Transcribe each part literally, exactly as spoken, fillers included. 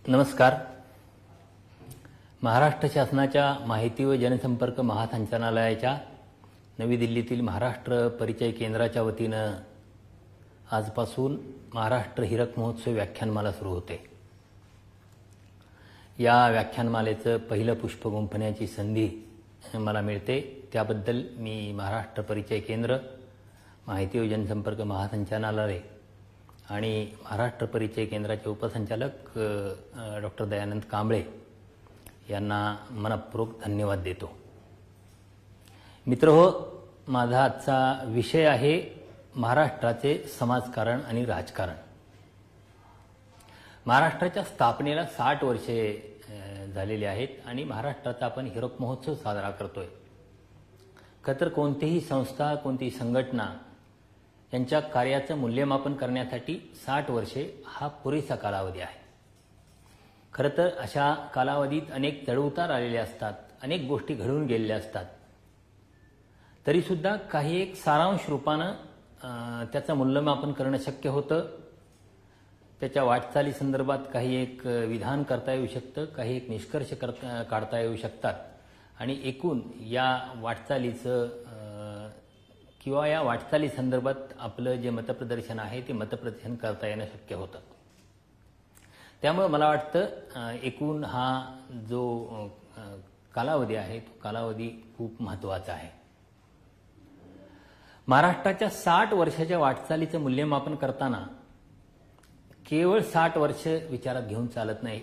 नमस्कार. महाराष्ट्र शासनाच्या माहिती व जनसंपर्क महासंचालनालयाच्या नवी दिल्लीतील महाराष्ट्र परिचय केंद्राच्या वतीनं आजपासून महाराष्ट्र हीरक महोत्सव व्याख्यानमाला सुरू होते. या व्याख्यानमालेचं पहिलं पुष्प गुंफण्याची संधी मला मिळते, त्याबद्दल मी महाराष्ट्र परिचय केंद्र, माहिती व जनसंपर्क महासंचालनालय आणि महाराष्ट्र परिचय केंद्राचे उपसंचालक डॉक्टर दयानंद कांबळे यांना मनपूर्वक धन्यवाद देतो. मित्रहो, माझा आजचा विषय आहे महाराष्ट्राचे समाजकारण आणि राजकारण. महाराष्ट्राच्या स्थापनेला साठ वर्षे झालेली आहेत आणि महाराष्ट्राचा आपण हीरक महोत्सव साजरा करतोय. खरं तर कोणतीही संस्था, कोणतीही संघटना यांच्या कार्याचं मूल्यमापन करण्यासाठी साठ वर्षे हा पुरेसा कालावधी आहे. खरं तर अशा कालावधीत अनेक चढउतार आलेले असतात, अनेक गोष्टी घडून गेलेल्या असतात. तरीसुद्धा काही एक सारांश रूपानं त्याचं मूल्यमापन करणं शक्य होतं. त्याच्या वाटचाली संदर्भात काही एक विधान करता येऊ शकतं, काही एक निष्कर्ष करता काढता येऊ शकतात आणि एकूण या वाटचालीचं किंवा या वाटचाली संदर्भात आपलं जे मतप्रदर्शन आहे ते मतप्रदर्शन करता येणं शक्य होतं. त्यामुळे मला वाटतं एकूण हा जो कालावधी आहे तो कालावधी खूप महत्त्वाचा आहे. महाराष्ट्राच्या साठ वर्षाच्या वाटचालीचं मूल्यमापन करताना केवळ साठ वर्ष विचारात घेऊन चालत नाही,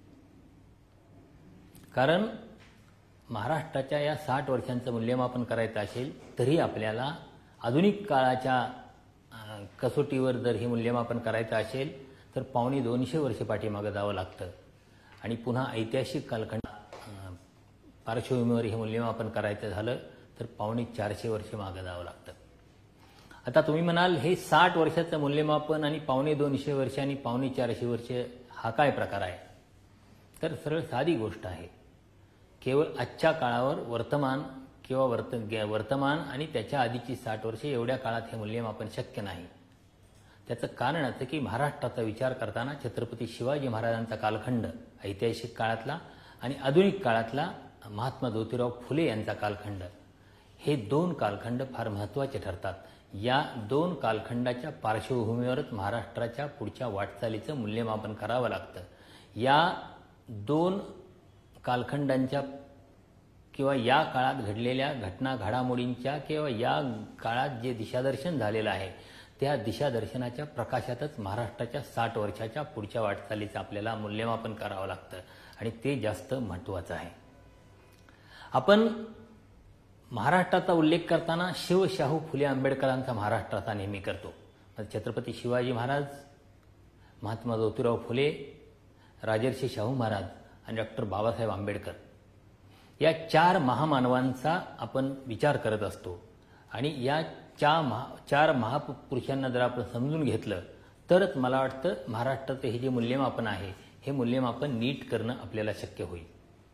कारण महाराष्ट्राच्या या साठ वर्षांचं मूल्यमापन करायचं असेल तरी आपल्याला आधुनिक काळाच्या कसोटीवर जर हे मूल्यमापन करायचं असेल तर पावणे दोनशे वर्षे पाठीमागे जावं लागतं आणि पुन्हा ऐतिहासिक कालखंड पार्श्वभूमीवर हे मूल्यमापन करायचं झालं तर पावणे चारशे वर्षे मागे जावं लागतं. आता तुम्ही म्हणाल, हे साठ वर्षाचं मूल्यमापन आणि पावणे दोनशे वर्ष आणि पावणे चारशे वर्ष हा काय प्रकार आहे? तर सरळ साधी गोष्ट आहे. केवळ आजच्या काळावर वर्तमान किंवा वर्त वर्तमान आणि त्याच्या आधीची साठ वर्षे एवढ्या काळात हे मूल्यमापन शक्य नाही. त्याचं कारण असं की महाराष्ट्राचा विचार करताना छत्रपती शिवाजी महाराजांचा कालखंड ऐतिहासिक काळातला आणि आधुनिक काळातला महात्मा ज्योतिराव फुले यांचा कालखंड, हे दोन कालखंड फार महत्त्वाचे ठरतात. या दोन कालखंडाच्या पार्श्वभूमीवरच महाराष्ट्राच्या पुढच्या वाटचालीचं मूल्यमापन करावं लागतं. या दोन कालखंडांच्या किंवा या काळात घडलेल्या घटना घडामोडींच्या किंवा या काळात जे दिशादर्शन झालेलं आहे त्या दिशादर्शनाच्या प्रकाशातच महाराष्ट्राच्या साठ वर्षाच्या पुढच्या वाटचालीचं आपल्याला मूल्यमापन करावं लागतं आणि ते जास्त महत्त्वाचं आहे. आपण महाराष्ट्राचा उल्लेख करताना शिव शाहू फुले आंबेडकरांचा महाराष्ट्राचा नेहमी करतो. छत्रपती शिवाजी महाराज, महात्मा ज्योतिराव फुले, राजर्षी शाहू महाराज आणि डॉक्टर बाबासाहेब आंबेडकर या चार महामानवांचा आपण विचार करत असतो आणि या चार महा चार महापुरुषांना जर आपण समजून घेतलं तरच मला वाटतं महाराष्ट्राचं हे जे मूल्यमापन आहे हे मूल्यमापन नीट करणं आपल्याला शक्य होईल.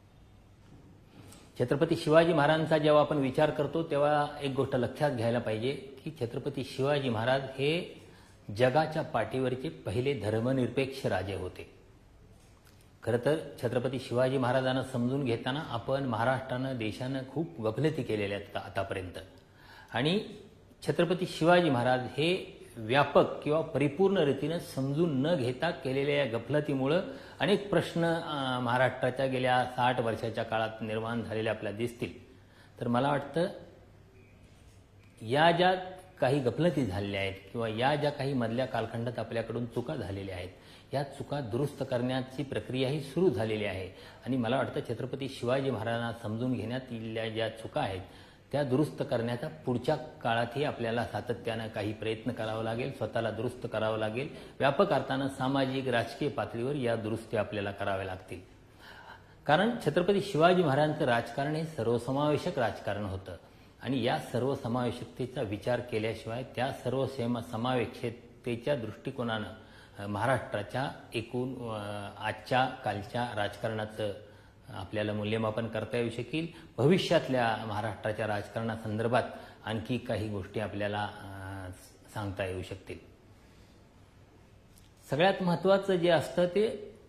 छत्रपती शिवाजी महाराजांचा जेव्हा आपण विचार करतो तेव्हा एक गोष्ट लक्षात घ्यायला पाहिजे की छत्रपती शिवाजी महाराज हे जगाच्या पाठीवरचे पहिले धर्मनिरपेक्ष राजे होते. खरं तर छत्रपती शिवाजी महाराजांना समजून घेताना आपण महाराष्ट्रानं, देशानं खूप गफलती केलेल्या आहेत आतापर्यंत आणि छत्रपती शिवाजी महाराज हे व्यापक किंवा परिपूर्ण रीतीनं समजून न घेता केलेल्या या गफलतीमुळं अनेक प्रश्न महाराष्ट्राच्या गेल्या साठ वर्षाच्या काळात निर्माण झालेले आपल्याला दिसतील. तर मला वाटतं या ज्या काही गफलती झालेल्या आहेत किंवा या ज्या काही मधल्या कालखंडात आपल्याकडून चुका झालेल्या आहेत या चुका दुरुस्त करण्याची प्रक्रिया ही सुरू झालेली आहे आणि मला वाटतं छत्रपती शिवाजी महाराजांना समजून घेण्यात येलेल्या ज्या चुका आहेत त्या दुरुस्त करण्याचा पुढच्या काळातही आपल्याला सातत्यानं काही प्रयत्न करावा लागेल, स्वतःला दुरुस्त करावं लागेल. व्यापक अर्थानं सामाजिक राजकीय पातळीवर या दुरुस्ती आपल्याला कराव्या लागतील. कारण छत्रपती शिवाजी महाराजांचं राजकारण हे सर्वसमावेशक राजकारण होतं आणि या सर्वसमावेशकतेचा विचार केल्याशिवाय त्या सर्व समावेशकतेच्या दृष्टिकोनानं महाराष्ट्राच्या एकूण आजच्या कालच्या राजकारणाचं आपल्याला मूल्यमापन करता येऊ शकेल. भविष्यातल्या महाराष्ट्राच्या राजकारणासंदर्भात आणखी काही गोष्टी आपल्याला सांगता येऊ शकतील. सगळ्यात महत्त्वाचं जे असतं ते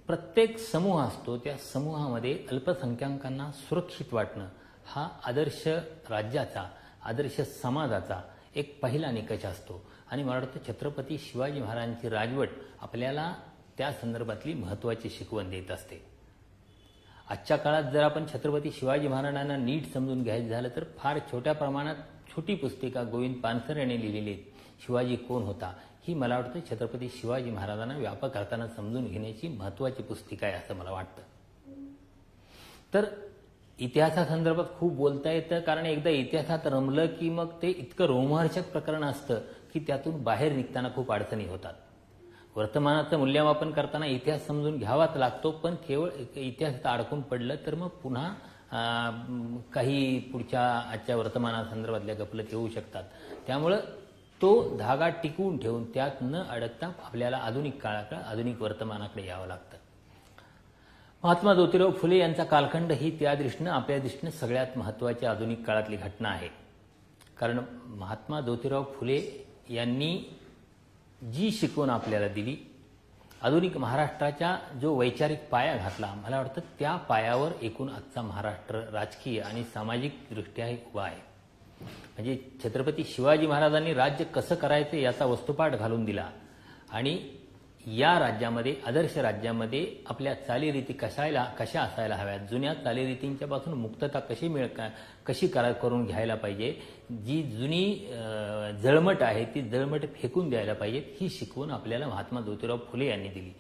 प्रत्येक समूह असतो त्या समूहामध्ये अल्पसंख्याकांना सुरक्षित वाटणं हा आदर्श राज्याचा, आदर्श समाजाचा एक पहिला निकष असतो. आणि मला वाटतं छत्रपती शिवाजी महाराजांची राजवट आपल्याला त्या संदर्भातली महत्त्वाची शिकवण देत असते. आजच्या काळात जर आपण छत्रपती शिवाजी महाराजांना नीट समजून घ्यायचं झालं तर फार छोट्या प्रमाणात छोटी पुस्तिका गोविंद पानसर यांनी लिहिलेली आहे. शिवाजी कोण होता ही मला वाटतं छत्रपती शिवाजी महाराजांना व्यापक अर्थानं समजून घेण्याची महत्त्वाची पुस्तिका आहे असं मला वाटतं. तर इतिहासासंदर्भात खूप बोलता येतं, कारण एकदा इतिहासात रमलं की मग ते इतकं रोमहर्षक प्रकरण असतं की त्यातून बाहेर निघताना खूप अडचणी होतात. वर्तमानाचं मूल्यमापन करताना इतिहास समजून घ्यावाच लागतो, पण केवळ इतिहासात अडकून पडलं तर मग पुन्हा काही पुढच्या आजच्या वर्तमानासंदर्भातल्या गफलती होऊ शकतात. त्यामुळं तो धागा टिकवून ठेवून त्यात न अडकता आपल्याला आधुनिक काळाकडे, आधुनिक वर्तमानाकडे यावं लागतं. महात्मा ज्योतिराव फुले यांचा कालखंड ही त्या दृष्टीनं आपल्या दृष्टीनं सगळ्यात महत्त्वाची आधुनिक काळातली घटना आहे. कारण महात्मा ज्योतिराव फुले यांनी जी शिकवण आपल्याला दिली, आधुनिक महाराष्ट्राचा जो वैचारिक पाया घातला, मला वाटतं त्या पायावर एकूण आजचा महाराष्ट्र राजकीय आणि सामाजिकदृष्ट्या उभा आहे. म्हणजे छत्रपती शिवाजी महाराजांनी राज्य कसं करायचं याचा वस्तुपाठ घालून दिला आणि या राज्यामध्ये, आदर्श राज्यामध्ये आपल्या चालीरीती कशायला कशा असायला हव्यात, जुन्या चालीरीतींच्या पासून मुक्तता कशी मिळ कशी करा करून घ्यायला पाहिजे, जी जुनी जळमट आहे ती जळमट फेकून द्यायला पाहिजे, ही शिकवण आपल्याला महात्मा ज्योतिराव फुले यांनी दिली.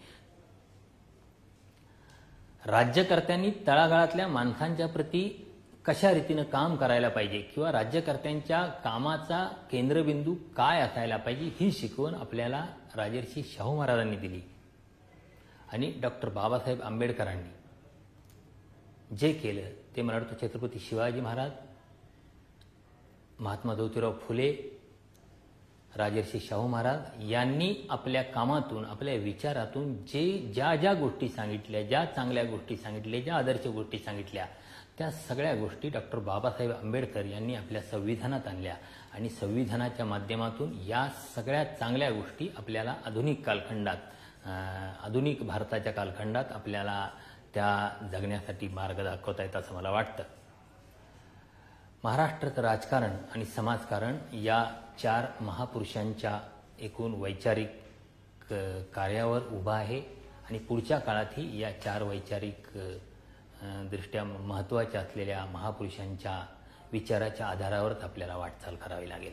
राज्यकर्त्यांनी तळागाळातल्या माणसांच्या प्रती कशा रीतीनं काम करायला पाहिजे किंवा राज्यकर्त्यांच्या कामाचा केंद्रबिंदू काय असायला पाहिजे ही शिकवण आपल्याला राजर्षी शाहू महाराजांनी दिली. आणि डॉक्टर बाबासाहेब आंबेडकरांनी जे केलं ते मला वाटतं छत्रपती शिवाजी महाराज, महात्मा ज्योतिराव फुले, राजर्षी शाहू महाराज यांनी आपल्या कामातून, आपल्या विचारातून जे ज्या ज्या गोष्टी सांगितल्या, ज्या चांगल्या गोष्टी सांगितल्या, ज्या आदर्श गोष्टी सांगितल्या, त्या सगळ्या गोष्टी डॉक्टर बाबासाहेब आंबेडकर यांनी आपल्या संविधानात आणल्या आणि संविधानाच्या माध्यमातून या सगळ्या चांगल्या गोष्टी आपल्याला आधुनिक कालखंडात, आधुनिक भारताच्या कालखंडात आपल्याला त्या जगण्यासाठी मार्ग दाखवता येत असं मला वाटतं. महाराष्ट्राचं राजकारण आणि समाजकारण या चार महापुरुषांच्या एकूण वैचारिक कार्यावर उभा आहे आणि पुढच्या काळातही या चार वैचारिक दृष्ट्या महत्त्वाच्या असलेल्या महापुरुषांच्या विचाराच्या आधारावरच आपल्याला वाटचाल करावी लागेल.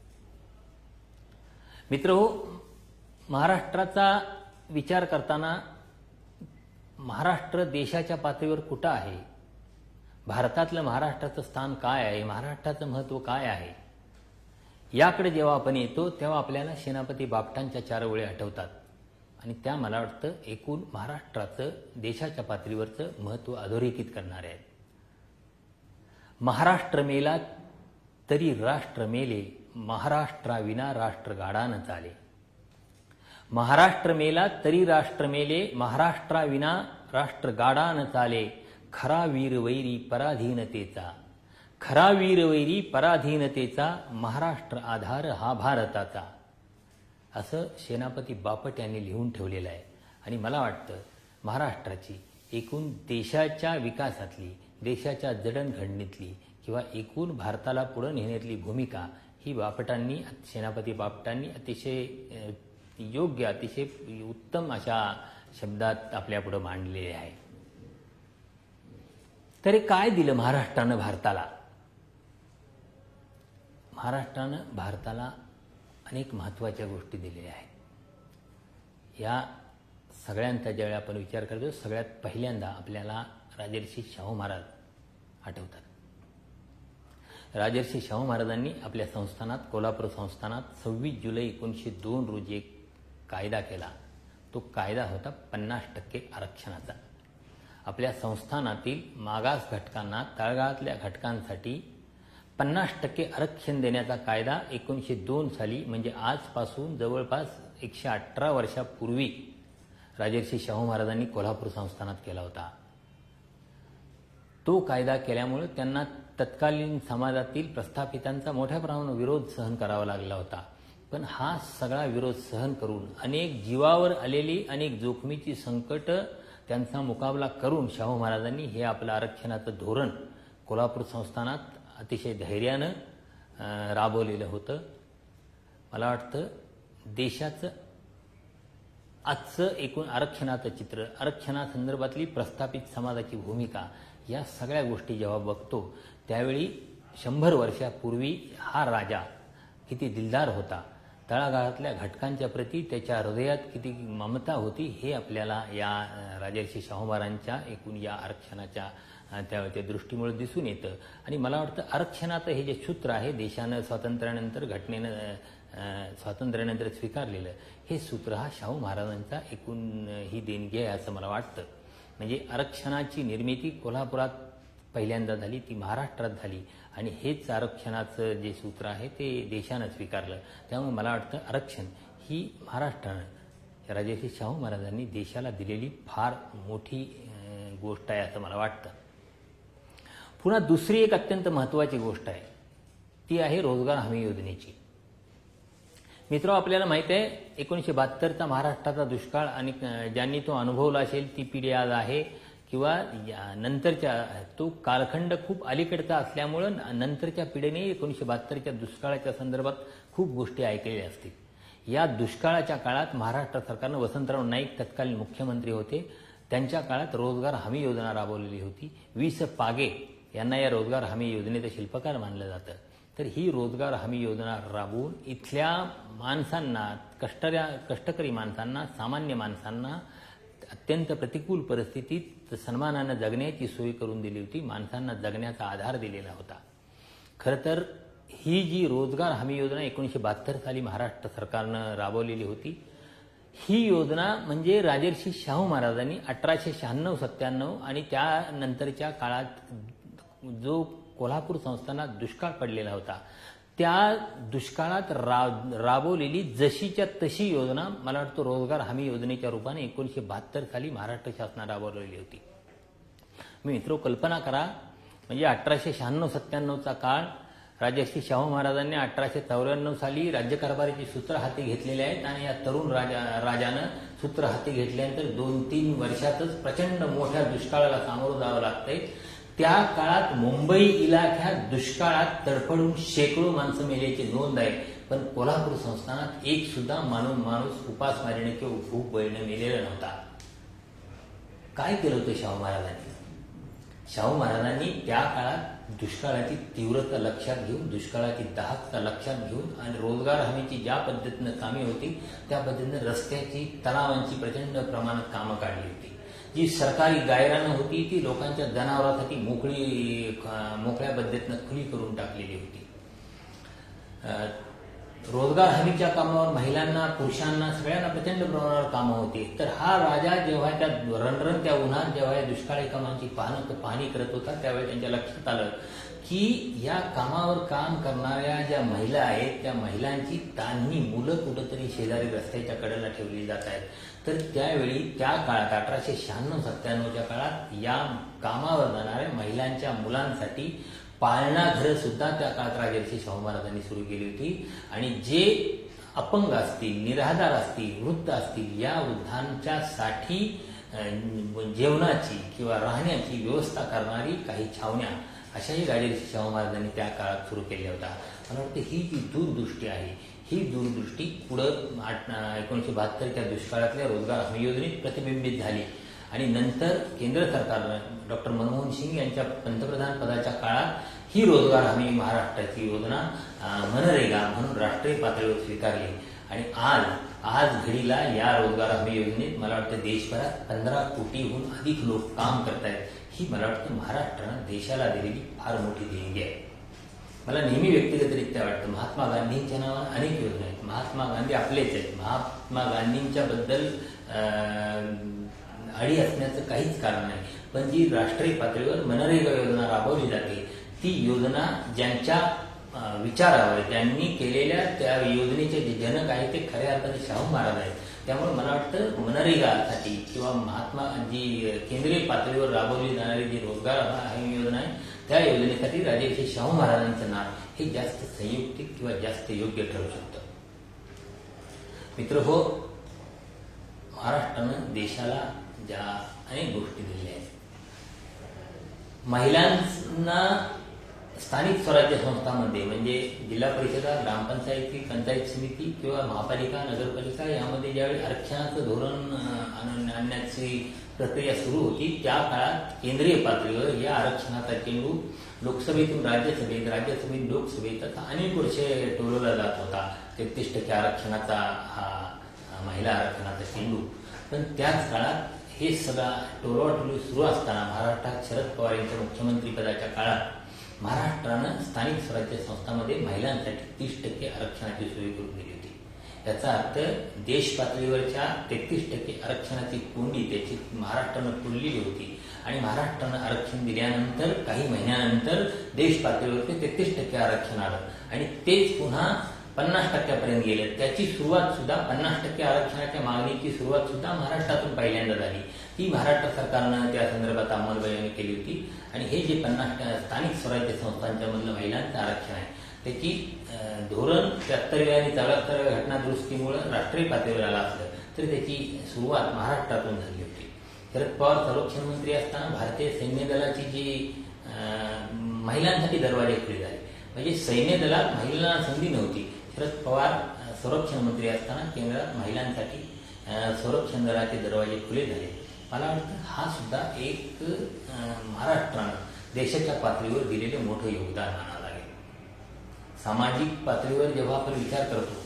मित्रहो, महाराष्ट्राचा विचार करताना महाराष्ट्र देशाच्या पातळीवर कुठं आहे, भारतातलं महाराष्ट्राचं स्थान काय आहे, महाराष्ट्राचं महत्त्व काय आहे, याकडे जेव्हा आपण येतो तेव्हा आपल्याला सेनापती बापटांच्या चार ओळी आठवतात आणि त्या मला वाटतं एकूण महाराष्ट्राचं देशाच्या पातळीवरचं महत्त्व अधोरेखित करणारे आहेत. महाराष्ट्र मेला तरी राष्ट्र मेले, महाराष्ट्राविना राष्ट्र गाडा न चाले. महाराष्ट्र मेला तरी राष्ट्र मेले, महाराष्ट्राविना राष्ट्र गाडा न चाले. खरा वीर वैरी पराधीनतेचा, खरा वीर वैरी पराधीनतेचा, महाराष्ट्र आधार हा भारताचा, असं सेनापती बापट यांनी लिहून ठेवलेलं आहे. आणि मला वाटतं महाराष्ट्राची एकूण देशाच्या विकासातली, देशाच्या जडणघडणीतली किंवा एकूण भारताला पुढे नेण्यातली भूमिका ही बापटांनी, सेनापती बापटांनी अतिशय योग्य, अतिशय उत्तम अशा शब्दात आपल्यापुढे मांडलेले आहे. तरी काय दिलं महाराष्ट्रानं भारताला? महाराष्ट्रानं भारताला अनेक महत्त्वाच्या गोष्टी दिलेल्या आहेत. या सगळ्यांचा ज्यावेळी आपण विचार करतो सगळ्यात पहिल्यांदा आपल्याला राजर्षी शाहू महाराज आठवतात. राजर्षी शाहू महाराजांनी आपल्या संस्थानात, कोल्हापूर संस्थानात सव्वीस जुलै एकोणीसशे दोन रोजी एक कायदा केला. तो कायदा होता पन्नास टक्के आरक्षणाचा. आपल्या संस्थानातील मागास घटकांना, तळागाळातल्या घटकांसाठी पन्नास टक्के आरक्षण देण्याचा कायदा एकोणीसशे दोन साली, म्हणजे आजपासून जवळपास एकशे अठरा वर्षापूर्वी राजर्षी शाहू महाराजांनी कोल्हापूर संस्थानात केला होता. तो कायदा केल्यामुळे त्यांना तत्कालीन समाजातील प्रस्थापितांचा मोठ्या प्रमाणावर विरोध सहन करावा लागला होता. पण हा सगळा विरोध सहन करून, अनेक जीवावर आलेली अनेक जोखमीची संकट त्यांचा मुकाबला करून शाहू महाराजांनी हे आपलं आरक्षणाचं धोरण कोल्हापूर संस्थानात अतिशय धैर्यानं राबवलेलं होतं. मला वाटतं देशाचं आजचं एकूण आरक्षणाचं चित्र, आरक्षणासंदर्भातली प्रस्थापित समाजाची भूमिका, या सगळ्या गोष्टी जेव्हा बघतो त्यावेळी शंभर वर्षापूर्वी हा राजा किती दिलदार होता, तळागाळातल्या घटकांच्या प्रती त्याच्या हृदयात किती ममता होती, हे आपल्याला या राजर्षी शाहू महाराजांच्या एकूण या आरक्षणाच्या त्या दृष्टीमुळे दिसून येतं. आणि मला वाटतं आरक्षणाचं हे जे सूत्र आहे देशानं स्वातंत्र्यानंतर घटनेनं स्वातंत्र्यानंतर स्वीकारलेलं, हे सूत्र हा शाहू महाराजांचा एकूण ही देणगी आहे असं मला वाटतं. म्हणजे आरक्षणाची निर्मिती कोल्हापुरात पहिल्यांदा झाली, ती महाराष्ट्रात झाली आणि हेच आरक्षणाचं जे सूत्र आहे ते देशानं स्वीकारलं. त्यामुळे मला वाटतं आरक्षण ही महाराष्ट्रानं राजर्षी शाहू महाराजांनी देशाला दिलेली फार मोठी गोष्ट आहे असं मला वाटतं. पुन्हा दुसरी एक अत्यंत महत्त्वाची गोष्ट आहे, ती आहे रोजगार हमी योजनेची. मित्र, आपल्याला माहिती आहे एकोणीसशे बहात्तरचा महाराष्ट्राचा दुष्काळ आणि ज्यांनी तो अनुभवला असेल ती पिढी आज आहे किंवा नंतरच्या, तो कालखंड खूप अलीकडचा असल्यामुळं नंतरच्या पिढीने एकोणीसशे बहात्तरच्या दुष्काळाच्या संदर्भात खूप गोष्टी ऐकलेल्या असतील. या दुष्काळाच्या काळात महाराष्ट्र सरकारनं, वसंतराव नाईक तत्कालीन मुख्यमंत्री होते, त्यांच्या काळात रोजगार हमी योजना राबवलेली होती. वि स पागे यांना या रोजगार हमी योजनेचं शिल्पकार मानलं जातं. तर ही रोजगार हमी योजना राबवून इथल्या माणसांना, कष्टऱ्या कष्टकरी माणसांना, सामान्य माणसांना अत्यंत प्रतिकूल परिस्थितीत सन्मानानं जगण्याची सोय करून दिली होती, माणसांना जगण्याचा आधार दिलेला होता. खरं तर ही जी रोजगार हमी योजना एकोणीसशे बहात्तर साली महाराष्ट्र सरकारनं राबवलेली होती, ही योजना म्हणजे राजर्षी शाहू महाराजांनी अठराशे शहाण्णव सत्त्याण्णव आणि त्यानंतरच्या काळात जो कोल्हापूर संस्थानात दुष्काळ पडलेला होता, त्या दुष्काळात रा राबवलेली जशीच्या तशी योजना मला वाटतं रोजगार हमी योजनेच्या रूपाने एकोणीसशे बहात्तर साली महाराष्ट्र शासनाने राबवलेली होती. मी मित्रो, कल्पना करा, म्हणजे अठराशे शहाण्णव सत्त्याण्णवचा काळ, राजर्षी शाहू महाराजांनी अठराशे चौऱ्याण्णव साली राज्यकारभाराची सूत्र हाती घेतलेले आहेत आणि या तरुण राजा राजानं सूत्र हाती घेतल्यानंतर दोन तीन वर्षातच प्रचंड मोठ्या दुष्काळाला सामोरं जावं लागतंय. त्या काळात मुंबई इलाख्यात दुष्काळात तडफडून शेकडो माणसं मेल्याची नोंद आहे, पण कोल्हापूर संस्थानात एक सुद्धा माणूस माणूस उपासमारीने किंवा भूक बळीने मेलेला नव्हता. काय केलं होतं शाहू महाराजांनी? शाहू महाराजांनी त्या काळात दुष्काळाची तीव्रता लक्षात घेऊन, दुष्काळाची दाहकता लक्षात घेऊन आणि रोजगार हमीची ज्या पद्धतीनं कामे होती त्या पद्धतीनं रस्त्याची, तलावांची प्रचंड प्रमाणात कामं काढली होती. जी सरकारी गायरानं होती ती लोकांच्या जनावरांसाठी मोकळी मोकळ्या पद्धतीनं खुली करून टाकलेली होती. रोजगार हमीच्या कामावर महिलांना, पुरुषांना, सगळ्यांना प्रचंड प्रमाणावर कामं होती. तर हा राजा जेव्हा त्या रणरणत्या उन्हात जेव्हा या दुष्काळी कामांची पाहणं पाहणी करत होता, त्यावेळी त्यांच्या लक्षात आलं की या कामावर काम करणाऱ्या ज्या महिला आहेत त्या महिलांची तान्ही मुलं कुठंतरी शेजारी रस्त्याच्या कडेला ठेवली जात आहेत. तर त्यावेळी त्या काळात अठराशे शहाण्णव सत्त्याण्णवच्या काळात या कामावर जाणाऱ्या महिलांच्या मुलांसाठी पाळणा घरं सुद्धा त्या काळात राजर्षी शाहू महाराजांनी सुरू केली होती. आणि जे अपंग असतील, निराधार असतील, वृद्ध असतील, या वृद्धांच्या साठी जेवणाची किंवा राहण्याची व्यवस्था करणारी काही छावण्या अशाही राजर्षी शाहू महाराजांनी त्या काळात सुरू केल्या होत्या. मला वाटतं ही जी दूरदृष्टी आहे, ही दूरदृष्टी पुढं एकोणीसशे बहात्तरच्या दुष्काळातल्या रोजगार हमी योजनेत प्रतिबिंबित झाली. आणि नंतर केंद्र सरकारनं डॉक्टर मनमोहन सिंग यांच्या पंतप्रधान पदाच्या काळात ही रोजगार हमी महाराष्ट्राची योजना मनरेगा म्हणून राष्ट्रीय पातळीवर स्वीकारली. आणि आज आज घडीला या रोजगार हमी योजनेत मला वाटतं देशभरात पंधरा कोटीहून अधिक लोक काम करत आहेत. ही मला वाटतं महाराष्ट्रानं देशाला दिलेली फार मोठी देणगी आहे. मला नेहमी व्यक्तिगतरित्या वाटतं महात्मा गांधींच्या नावानं अनेक योजना आहेत. महात्मा गांधी आपलेच आहेत. महात्मा गांधींच्या बद्दल अडी असण्याचं काहीच कारण नाही. पण जी राष्ट्रीय पातळीवर मनरेगा योजना राबवली जाते, ती योजना ज्यांच्या विचारावर, त्यांनी केलेल्या त्या योजनेचे जे जनक आहेत ते खऱ्या अर्थाने शाहू महाराज आहेत. त्यामुळे मला वाटतं मनरेगासाठी किंवा महात्मा जी केंद्रीय पातळीवर राबवली जाणारी जी रोजगार हमी योजना आहे त्या योजनेसाठी राजर्षी शाहू महाराजांचं नाव हे जास्त संयुक्तिक किंवा जास्त योग्य ठरू शकतं. मित्र हो, महाराष्ट्रानं देशाला ज्या अनेक गोष्टी दिलेल्या आहेत. महिलांना स्थानिक स्वराज्य संस्थांमध्ये म्हणजे जिल्हा परिषदा, ग्रामपंचायती, पंचायत समिती किंवा महापालिका, नगरपालिका यामध्ये ज्यावेळी आरक्षणाचं धोरण आणून आणण्याची प्रक्रिया सुरू होती त्या काळात केंद्रीय पातळीवर या आरक्षणाचा चेंडू लोकसभेतून राज्यसभेत, राज्यसभेत लोकसभेत असा अनेक वर्षे टोलवला जात होता. तेहतीस टक्के आरक्षणाचा हा महिला आरक्षणाचा चेंडू. पण त्याच काळात हे सगळा टोलवाटोली सुरू असताना महाराष्ट्रात शरद पवार यांच्या मुख्यमंत्रीपदाच्या काळात महाराष्ट्रानं स्थानिक स्वराज्य संस्थांमध्ये महिलांसाठी तीस टक्के आरक्षणाची सोय करून दिली होती. याचा अर्थ देश पातळीवरच्या तेहतीस टक्के आरक्षणाची कोंडी त्याची महाराष्ट्रानं तोडलेली होती आणि महाराष्ट्रानं आरक्षण दिल्यानंतर काही महिन्यानंतर देश पातळीवरती तेहतीस टक्के आरक्षण आलं आणि तेच पुन्हा पन्नास टक्क्यापर्यंत गेलं. त्याची सुरुवात सुद्धा पन्नास टक्के आरक्षणाच्या मागणीची सुरुवात सुद्धा महाराष्ट्रातून पहिल्यांदा झाली. ती महाराष्ट्र सरकारनं त्या संदर्भात अंमलबजावणी केली होती आणि हे जे पन्नास स्थानिक स्वराज्य संस्थांच्या मधलं महिलांचं आरक्षण आहे त्याची धोरण त्र्याहत्तरव्या आणि चौऱ्याहत्तरव्या घटना दुरुस्तीमुळे राष्ट्रीय पातळीवर आलं असलं तरी त्याची सुरुवात महाराष्ट्रातून झाली होती. शरद पवार संरक्षण मंत्री असताना भारतीय सैन्य दलाची जी महिलांसाठी दरवाजे खुले झाले म्हणजे सैन्य दलात महिलांना संधी नव्हती. शरद पवार संरक्षण मंत्री असताना केंद्रात महिलांसाठी संरक्षण दलाचे दरवाजे खुले झाले. मला वाटतं हा सुद्धा एक महाराष्ट्रानं देशाच्या पातळीवर दिलेलं मोठं योगदान मानावं लागेल. सामाजिक पातळीवर जेव्हा आपण विचार करतो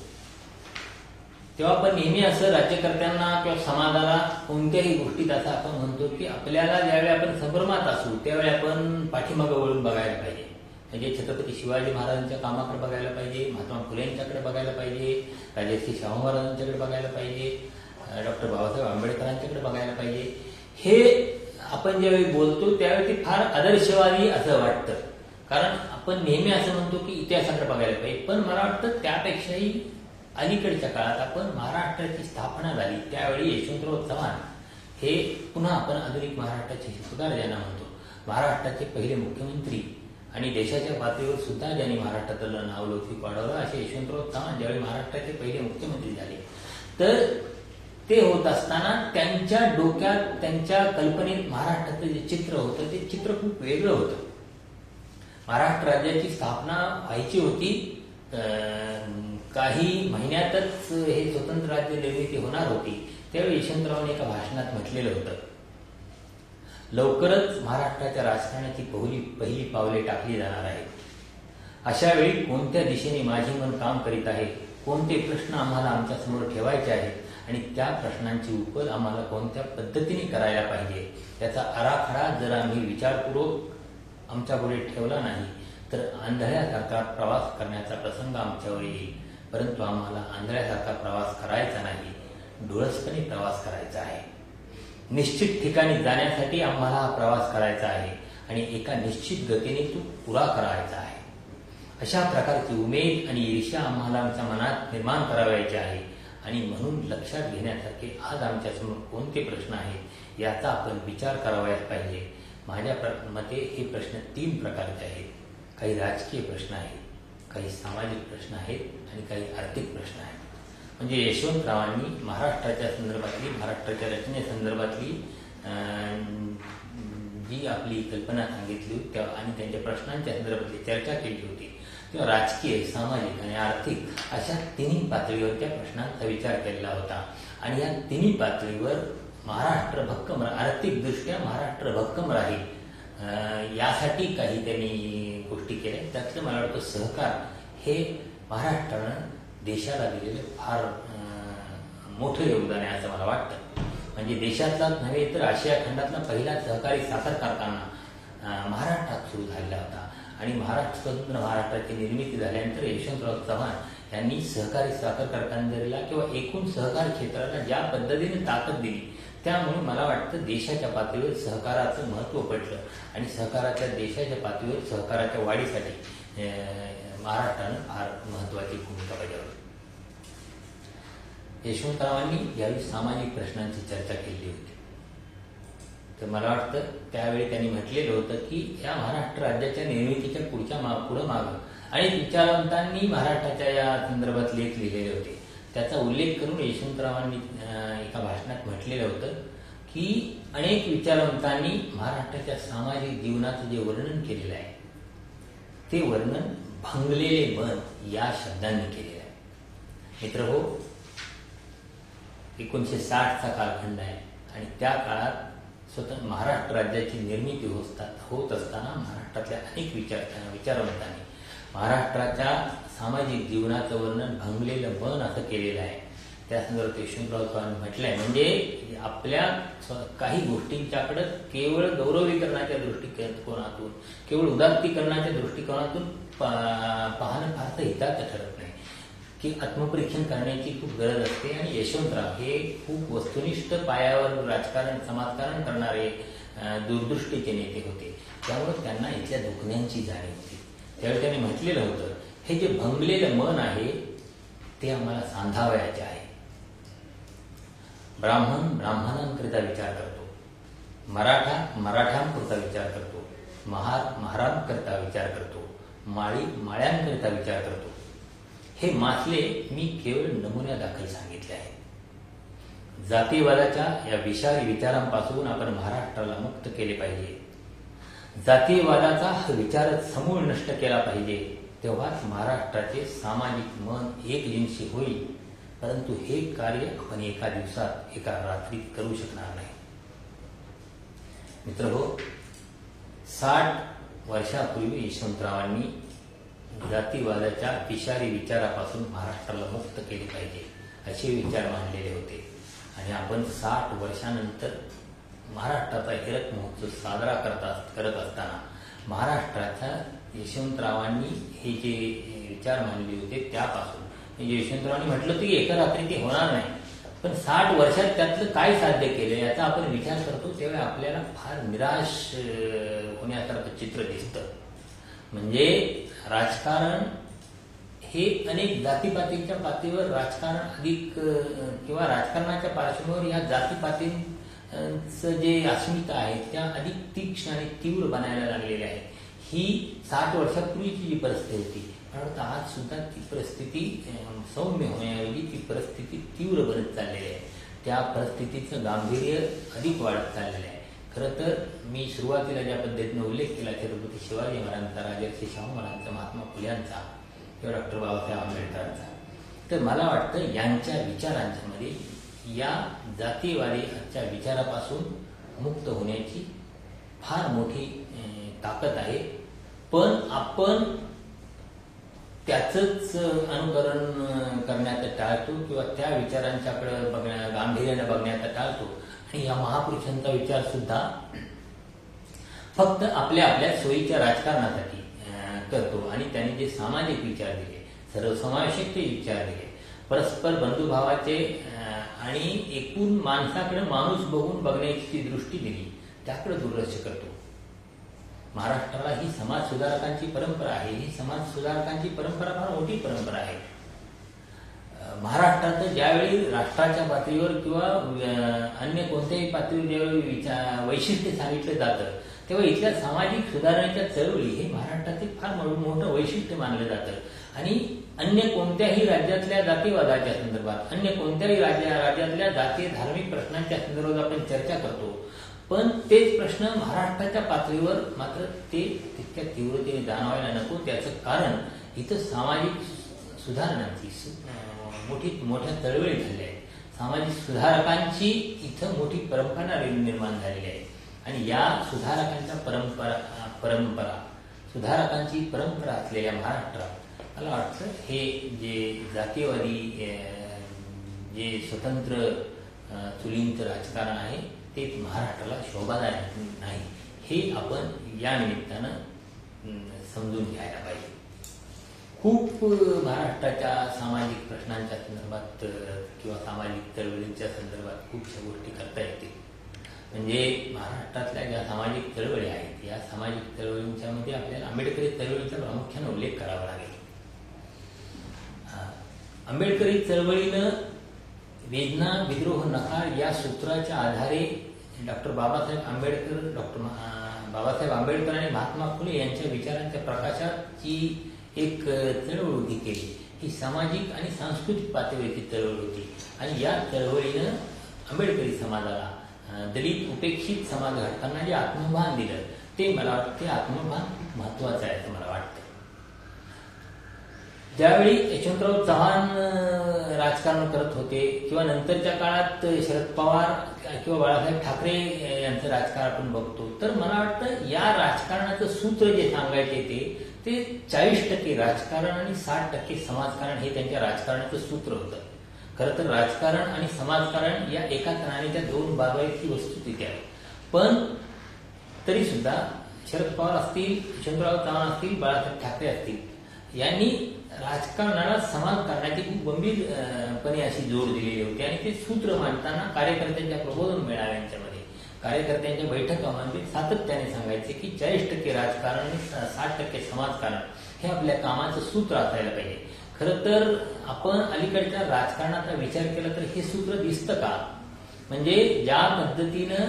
तेव्हा आपण नेहमी असं राज्यकर्त्यांना किंवा समाजाला कोणत्याही गोष्टीत असं आपण म्हणतो की आपल्याला ज्यावेळी आपण संभ्रमात असू त्यावेळी आपण पाठीमागं वळून बघायला पाहिजे. म्हणजे छत्रपती शिवाजी महाराजांच्या कामाकडे बघायला पाहिजे, महात्मा फुले यांच्याकडे बघायला पाहिजे, राजर्षी शाहू महाराजांच्याकडे बघायला पाहिजे, डॉक्टर बाबासाहेब आंबेडकरांच्याकडे बघायला पाहिजे. हे आपण ज्यावेळी बोलतो त्यावेळी ते फार आदर्शवादी असं वाटतं कारण आपण नेहमी असं म्हणतो की इतिहासाकडे बघायला पाहिजे. पण मला वाटतं त्यापेक्षाही अलीकडच्या काळात आपण महाराष्ट्राची स्थापना झाली त्यावेळी यशवंतराव चव्हाण हे पुन्हा आपण आधुनिक महाराष्ट्राचे शिल्पकार ज्यांना म्हणतो, महाराष्ट्राचे पहिले मुख्यमंत्री आणि देशाच्या पातळीवर सुद्धा ज्यांनी महाराष्ट्रातलं नाव लौकिक वाढवलं असे यशवंतराव चव्हाण ज्यावेळी महाराष्ट्राचे पहिले मुख्यमंत्री झाले तर ते होत असताना त्यांच्या डोक्यात त्यांच्या कल्पनेत महाराष्ट्राचं जे चित्र होतं ते चित्र खूप वेगळं होतं. महाराष्ट्र राज्याची स्थापना व्हायची होती, काही महिन्यातच हे स्वतंत्र राज्य निर्मिती होणार होती. त्यावेळी यशवंतरावांनी एका भाषणात म्हटलेलं होतं, लवकरच महाराष्ट्राच्या राजकारणाची पहिली पहिली पावले टाकली जाणार आहेत. अशा वेळी कोणत्या दिशेने माझे मन काम करीत आहे, कोणते प्रश्न आम्हाला आमच्या समोर ठेवायचे आहेत आणि त्या प्रश्नांची उकल आम्हाला कोणत्या पद्धतीने करायला पाहिजे त्याचा आराखडा जर आम्ही विचारपूर्वक आमच्यापुढे ठेवला नाही तर आंधळ्यासारखा प्रवास करण्याचा प्रसंग आमच्यावर येईल. परंतु आम्हाला आंधळ्यासारखा प्रवास करायचा नाही, डोळसपणे प्रवास करायचा आहे. निश्चित ठिकाणी जाण्यासाठी आम्हाला हा प्रवास करायचा आहे आणि एका निश्चित गतीने तो पुरा करायचा आहे. अशा प्रकारची उमेद आणि ईर्ष्या आम्हाला आमच्या मनात निर्माण करावायची आहे आणि म्हणून लक्षात घेण्यासारखे आज आमच्यासमोर कोणते प्रश्न आहेत याचा आपण विचार करावायला पाहिजे. माझ्या मते हे प्रश्न तीन प्रकारचे आहेत. काही राजकीय प्रश्न आहेत, काही सामाजिक प्रश्न आहेत आणि काही आर्थिक प्रश्न आहेत. म्हणजे यशवंतरावांनी महाराष्ट्राच्या संदर्भातली महाराष्ट्राच्या रचनेसंदर्भातली जी आपली कल्पना सांगितली होती आणि त्यांच्या प्रश्नांच्या संदर्भातली चर्चा केली होती किंवा राजकीय, सामाजिक आणि आर्थिक अशा तिन्ही पातळीवर त्या प्रश्नांचा विचार केलेला होता. आणि या तिन्ही पातळीवर महाराष्ट्र भक्कम, आर्थिकदृष्ट्या महाराष्ट्र भक्कम राहील यासाठी काही त्यांनी गोष्टी केल्या. त्यातलं मला वाटतं सहकार हे महाराष्ट्रानं देशाला दिलेलं फार मोठं योगदान आहे असं मला वाटतं. म्हणजे देशातलाच नव्हे तर आशिया खंडातला पहिला सहकारी साखर कारखाना महाराष्ट्रात सुरू झालेला होता आणि महाराष्ट्र स्वतंत्र महाराष्ट्राची निर्मिती झाल्यानंतर यशवंतराव चव्हाण यांनी सहकारी साखर कारखानदारीला किंवा एकूण सहकार क्षेत्राला ज्या पद्धतीने ताकद दिली त्यामुळे मला वाटतं देशाच्या पातळीवर सहकाराचं महत्त्व पडलं आणि सहकाराच्या देशाच्या पातळीवर सहकाराच्या वाढीसाठी महाराष्ट्रानं फार महत्त्वाची भूमिका बजावली. यशवंतरावांनी यावेळी सामाजिक प्रश्नांची चर्चा केली होती तर मला वाटतं त्यावेळी त्यांनी म्हटलेलं होतं की या महाराष्ट्र राज्याच्या निर्मितीच्या पुढच्या मा पुढं मागं अनेक विचारवंतांनी महाराष्ट्राच्या या संदर्भात लेख लिहिलेले होते. त्याचा उल्लेख करून यशवंतरावांनी एका भाषणात म्हटलेलं होतं की अनेक विचारवंतांनी महाराष्ट्राच्या सामाजिक जीवनाचं जे वर्णन केलेलं आहे ते वर्णन भंगलेले मन या शब्दांनी केलेलं आहे. मित्र हो, एकोणीसशे साठचा कालखंड आहे आणि त्या काळात स्वतः महाराष्ट्र राज्याची निर्मिती होत असताना महाराष्ट्रातल्या अनेक विचार विचारवंतांनी महाराष्ट्राच्या सामाजिक जीवनाचं वर्णन भंगलेलं मन असं केलेलं आहे. त्या संदर्भात यशवंतराव चव्हाण म्हटलंय, म्हणजे आपल्या काही गोष्टींच्याकडे केवळ गौरवीकरणाच्या दृष्टिकोनातून, केवळ उदात्तीकरणाच्या दृष्टिकोनातून पाहणं फारसं हिताचं ठरत नाही, की आत्मपरीक्षण करण्याची खूप गरज असते. आणि यशवंतराव हे खूप वस्तुनिष्ठ पायावर राजकारण समाजकारण करणारे दूरदृष्टीचे नेते होते. त्यामुळे त्यांना इथल्या दुखण्यांची जाणीव होती. त्यावेळी त्यांनी म्हटलेलं होतं, हे जे भंगलेलं मन आहे ते आम्हाला सांधावयाचे आहे. ब्राह्मण ब्राह्मणांकरिता विचार करतो, मराठा मराठ्यांकरिता विचार करतो, महार महारांकरिता विचार करतो, माळी माळ्यांकरिता विचार करतो. हे मासले मी केवळ नमुन्यादाखल सांगितले आहे. जातीयवादाच्या या विषारी विचारांपासून आपण महाराष्ट्राला मुक्त केले पाहिजे. जातीयवादाचा हा विचारच समूळ नष्ट केला पाहिजे. तेव्हाच महाराष्ट्राचे सामाजिक मन एकजिनसी होईल. परंतु हे कार्य आपण एका दिवसात एका रात्रीत करू शकणार नाही. मित्रहो, साठ वर्षापूर्वी यशवंतरावांनी जातीवादाच्या विषारी विचारापासून महाराष्ट्राला मुक्त केले पाहिजे असे विचार मांडलेले होते. आणि आपण साठ वर्षानंतर महाराष्ट्राचा हिरक महोत्सव साजरा करत करत असताना महाराष्ट्राच्या यशवंतरावांनी हे जे विचार मांडले होते त्यापासून, यशवंतरावांनी म्हटलं की एका रात्री ते होणार नाही, पण साठ वर्षात त्यातलं काय साध्य केलं याचा आपण विचार करतो तेव्हा आपल्याला फार निराश होण्यासारखं चित्र दिसतं. म्हणजे राजकारण हे अनेक जातीपातीच्या पातळीवर राजकारण अधिक किंवा राजकारणाच्या पार्श्वभूमीवर या जातीपातींचं जे अस्मिता आहे त्या अधिक तीक्ष्ण आणि तीव्र बनायला लागलेल्या आहे. ही साठ वर्षापूर्वीची जी परिस्थिती होती, मला वाटतं आज सुद्धा ती परिस्थिती सौम्य होण्याऐवजी ती परिस्थिती तीव्र बनत चाललेली आहे. त्या परिस्थितीचं गांभीर्य अधिक वाढत चाललेलं आहे. खरं तर मी सुरुवातीला ज्या पद्धतीने उल्लेख केला छत्रपती शिवाजी महाराजांचा, राजर्षी शाहू महाराजांचा, महात्मा फुल्यांचा किंवा डॉक्टर बाबासाहेब आंबेडकरांचा, तर मला वाटतं यांच्या विचारांच्या मध्ये या जातीयवादाच्या विचारापासून मुक्त होण्याची फार मोठी ताकद आहे. पण आपण त्याचंच अनुकरण करण्याचं टाळतो किंवा त्या विचारांच्याकडे बघण्या गांभीर्याने बघण्याचा टाळतो. आणि या महापुरुषांचा विचार सुद्धा फक्त आपल्या आपल्या सोयीच्या राजकारणासाठी करतो. आणि त्यांनी जे सामाजिक विचार दिले, सर्वसमावेशक ते विचार दिले, परस्पर बंधुभावाचे आणि एकूण माणसाकडे माणूस बघून बघण्याची जी दृष्टी दिली त्याकडे दुर्लक्ष करतो. महाराष्ट्राला ही समाज सुधारकांची परंपरा आहे. ही समाज सुधारकांची परंपरा फार मोठी परंपरा आहे. महाराष्ट्रात ज्यावेळी राष्ट्राच्या पातळीवर किंवा अन्य कोणत्याही पातळीवर ज्यावेळी विचार वैशिष्ट्य सांगितलं जातं तेव्हा इथल्या सामाजिक सुधारणेच्या चळवळी हे महाराष्ट्रातील फार मोठं वैशिष्ट्य मानलं जातं. आणि अन्य कोणत्याही राज्यातल्या जातीवादाच्या संदर्भात, अन्य कोणत्याही राज्या राज्यातल्या जातीय धार्मिक प्रश्नांच्या संदर्भात आपण चर्चा करतो, पण तेच प्रश्न महाराष्ट्राच्या पातळीवर मात्र ते तितक्या तीव्रतेने जाणवायला नको. त्याचं कारण इथं सामाजिक सुधारणांची मोठी मोठ्या चळवळी झाल्या आहेत. सामाजिक सुधारकांची इथं मोठी परंपरा निर्माण झालेली आहे. आणि या सुधारकांच्या परंपरा परंपरा सुधारकांची परंपरा असलेल्या महाराष्ट्रात मला वाटतं हे जे जातीयवादी जे स्वतंत्र चुलींचं राजकारण आहे ते महाराष्ट्राला शोभादायक नाही, हे आपण या निमित्तानं समजून घ्यायला पाहिजे. खूप महाराष्ट्राच्या सामाजिक प्रश्नांच्या संदर्भात किंवा सामाजिक चळवळींच्या संदर्भात खूपशा गोष्टी करता येतील. म्हणजे महाराष्ट्रातल्या ज्या सामाजिक चळवळी आहेत या सामाजिक चळवळींच्या मध्ये आपल्याला आंबेडकरी चळवळीचा प्रामुख्याने उल्लेख करावा लागेल. आंबेडकरी चळवळीनं वेदना विद्रोह नकार या सूत्राच्या आधारे डॉक्टर बाबासाहेब आंबेडकर डॉक्टर बाबासाहेब आंबेडकर आणि महात्मा फुले यांच्या विचारांच्या प्रकाशात जी एक चळवळ उभी केली ही सामाजिक आणि सांस्कृतिक पातळीवरची चळवळ होती. आणि या चळवळीनं आंबेडकरी समाजाला दलित उपेक्षित समाज घटकांना जे आत्मभान दिलं ते मला वाटतं ते आत्मभान महत्वाचं आहे असं मला वाटतं. ज्यावेळी यशवंतराव चव्हाण राजकारण करत होते किंवा नंतरच्या काळात शरद पवार किंवा बाळासाहेब ठाकरे यांचं राजकारण आपण बघतो तर मला वाटतं या राजकारणाचं सूत्र जे सांगायचे ते ते चाळीस टक्के राजकारण आणि साठ टक्के समाजकारण हे त्यांच्या राजकारणाचं सूत्र होतं. खरं तर राजकारण आणि समाजकारण या एका नाण्याच्या दोन बाजू आहेत ही वस्तुस्थिती आहे. पण तरी सुद्धा शरद पवार असतील, यशवंतराव चव्हाण असतील, बाळासाहेब ठाकरे असतील यांनी राजकारणाला समाजकारणाची खूप गंभीरपणे अशी जोड दिलेली होती आणि ते सूत्र मांडताना कार्यकर्त्यांच्या प्रबोधन मेळाव्यांच्यामध्ये कार्यकर्त्यांच्या बैठकांमध्ये सातत्याने सांगायचे की चाळीस टक्के राजकारण आणि साठ टक्के समाजकारण हे आपल्या कामाचं सूत्र असायला पाहिजे. खरं तर आपण अलीकडच्या राजकारणाचा विचार केला तर हे सूत्र दिसतं का? म्हणजे ज्या पद्धतीनं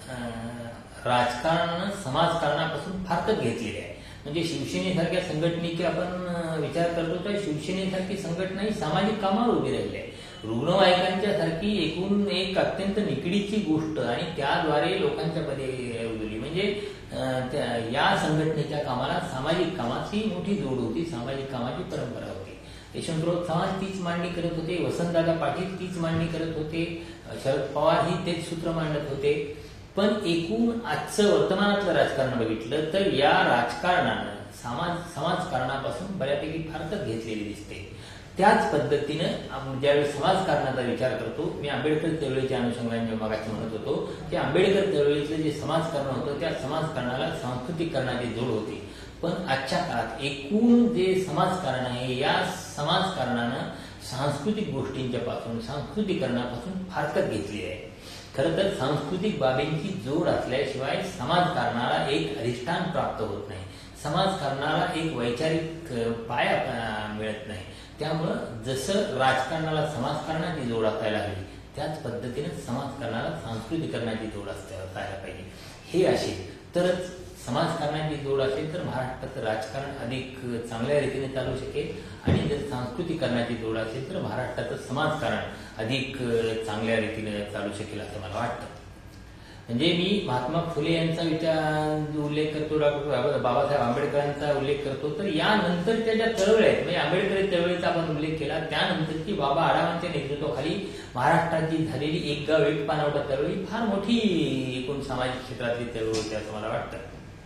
राजकारण समाजकारणापासून फारकत घेतलेली आहे. म्हणजे शिवसेनेसारख्या संघटनेची आपण विचार करतो तर शिवसेनेसारखी संघटना ही सामाजिक कामावर उभी राहिली आहे. रुग्णवाहिकांच्या सारखी एकूण एक अत्यंत निकडीची गोष्ट आणि त्याद्वारे लोकांच्या मध्ये उजवली म्हणजे या संघटनेच्या कामाला सामाजिक कामाची मोठी जोड होती, सामाजिक कामाची परंपरा होती. यशवंतराव चव्हाण तीच मांडणी करत होते, वसंतदादा पाटील तीच मांडणी करत होते, शरद पवार ही तेच सूत्र मांडत होते. पण एकूण आजचं वर्तमानातलं राजकारण बघितलं तर या राजकारणानं समाज समाजकारणापासून बऱ्यापैकी फारकत घेतलेली दिसते. त्याच पद्धतीनं ज्यावेळी समाजकारणाचा विचार करतो, मी आंबेडकर चळवळीच्या अनुषंगाने मगाशी म्हणत होतो की आंबेडकर चळवळीतलं जे समाजकारण होतं त्या समाजकारणाला सांस्कृतिकरणाची जोड होती. पण आजच्या काळात एकूण जे समाजकारण आहे या समाजकारणानं सांस्कृतिक गोष्टींच्या पासून सांस्कृतिकरणापासून फारकत घेतली आहे. खरं तर सांस्कृतिक बाबींची जोड असल्याशिवाय समाजकारणाला एक अधिष्ठान प्राप्त होत नाही, समाजकारणाला एक वैचारिक पाया मिळत नाही. त्यामुळं जसं राजकारणाला समाजकारणाची जोड असायला हवी त्याच पद्धतीने समाजकारणाला सांस्कृतिकरणाची जोड असायला पाहिजे. हे असेल तरच समाजकारणाची जोड असेल तर महाराष्ट्राचं राजकारण अधिक चांगल्या रीतीने चालू शकेल आणि जर सांस्कृतिकरणाची जोड असेल तर महाराष्ट्राचं समाजकारण अधिक चांगल्या रीतीने चालू शकेल असं मला वाटतं. म्हणजे मी महात्मा फुले यांचा विचार उल्लेख करतो, डॉक्टर बाबासाहेब आंबेडकरांचा उल्लेख करतो तर यानंतरच्या ज्या चळवळी आहेत म्हणजे आंबेडकरी चळवळीचा आपण उल्लेख केला त्यानंतरची बाबा आढावांच्या नेतृत्वाखाली महाराष्ट्राची झालेली एक गाव एक पाणवठा चळवळी फार मोठी एकूण सामाजिक क्षेत्रातली चळवळ होती असं मला वाटतं.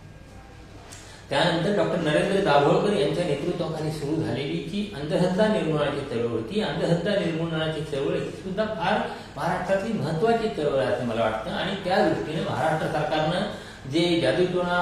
त्यानंतर डॉक्टर नरेंद्र दाभोळकर यांच्या नेतृत्वाखाली सुरू झालेली जी अंधश्रद्धा निर्मूलनाची चळवळ होती, अंधश्रद्धा निर्मूलनाची चळवळ ही सुद्धा फार महाराष्ट्रातली महत्वाची चळवळ आहे असं मला वाटतं. आणि त्या दृष्टीने महाराष्ट्र सरकारनं जे जादूटोणा